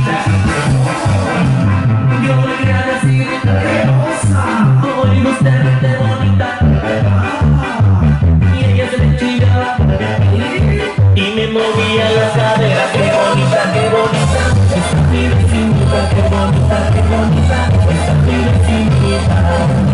Yo le quería decir hermosa, hoy usted es de bonita. Y ella se me chillaba y me movía la cadera. Qué bonita, qué bonita. Esta es mi vecinita, qué bonita, qué bonita. Esta es mi vecinita.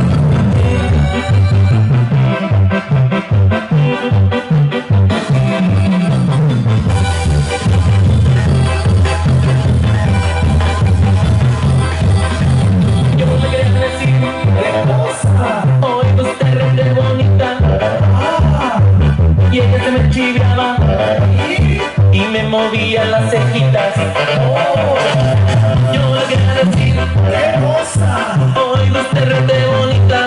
Y ella se me chiviaba y me movía las cejitas. Yo le quería decir hermosa, hoy usted es de bonita.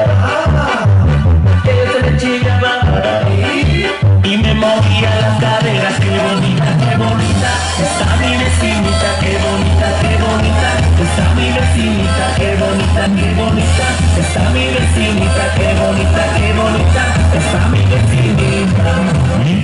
Ella se me chiviaba y me movía las caderas. Qué bonita está mi vecinita. Qué bonita está mi vecinita. Qué bonita está mi vecinita. Qué bonita está mi vecinita.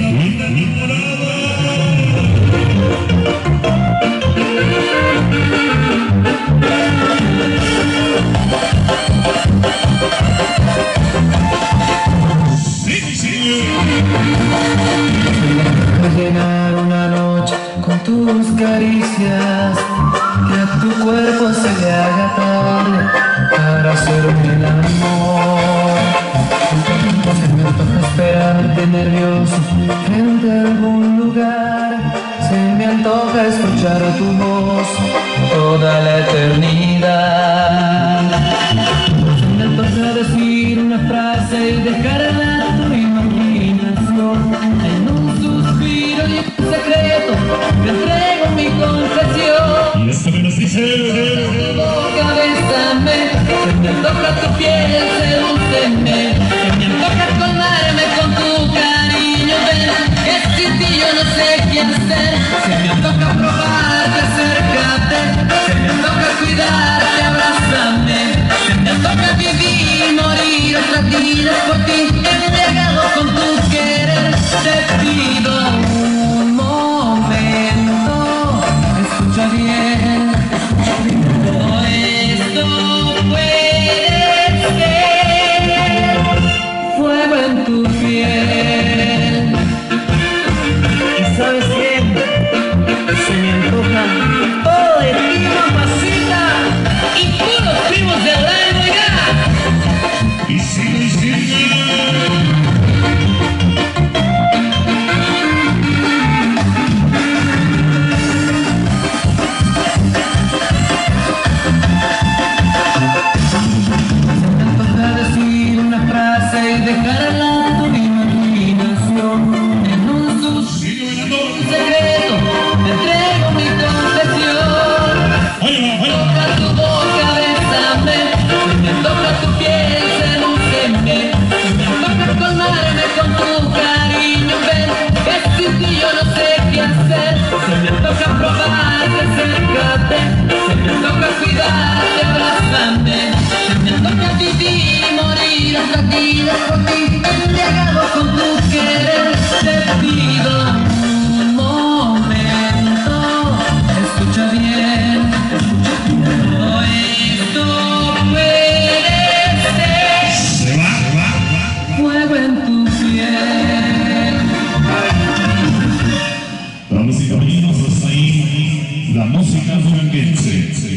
Llenar una noche con tus caricias, que a tu cuerpo se le haga tarde para hacerme el amor. Se me antoja esperarte nervioso frente a algún lugar, se me antoja escuchar tu voz toda la eternidad. Se me antoja decir una frase y dejarla a tu imaginación. En un suspiro y un secreto te entrego mi confesión. Y esto que nos dice: tu boca, bésame, se me antoja tu piel, sedúceme, se me antoja colmarme con tu cariño. Ven, que sin ti yo no sé qué hacer. Se me antoja probarte, acércate, se me antoja cuidarte, abrázame, se me antoja vivir, morir otras vidas por ti, embriagado con tu querer. Te pido un momento, escucha bien, todo esto puede ser fuego en tu piel. Y sabes bien, se me antoja todo de ti, mamacita, y puros primos de Orlando, ya. y sigue. Y dejarla a tu imaginación. En un suspiro, un secreto, te entrego mi confesión. Toca tu boca, bésame, se me antoja tu piel, sedúceme, se me antoja colmarme con tu cariño. Ven, que sin ti yo no sé qué hacer. Se me antoja probarte, acércate, se me antoja cuidarte, abrázame, se me antoja vivir y morir hasta vida por ti, embriagado con tu querer. Te pido un momento, escucha bien, todo esto puede ser fuego en tu piel. Vamos y caminos hasta ahí, la música duranguense.